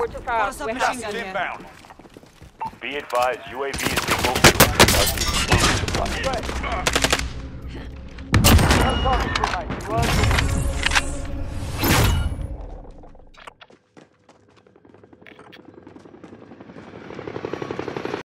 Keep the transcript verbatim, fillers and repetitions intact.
We're too far out. We're Gas having inbound. Be advised, U A V is being moved. No target, mate.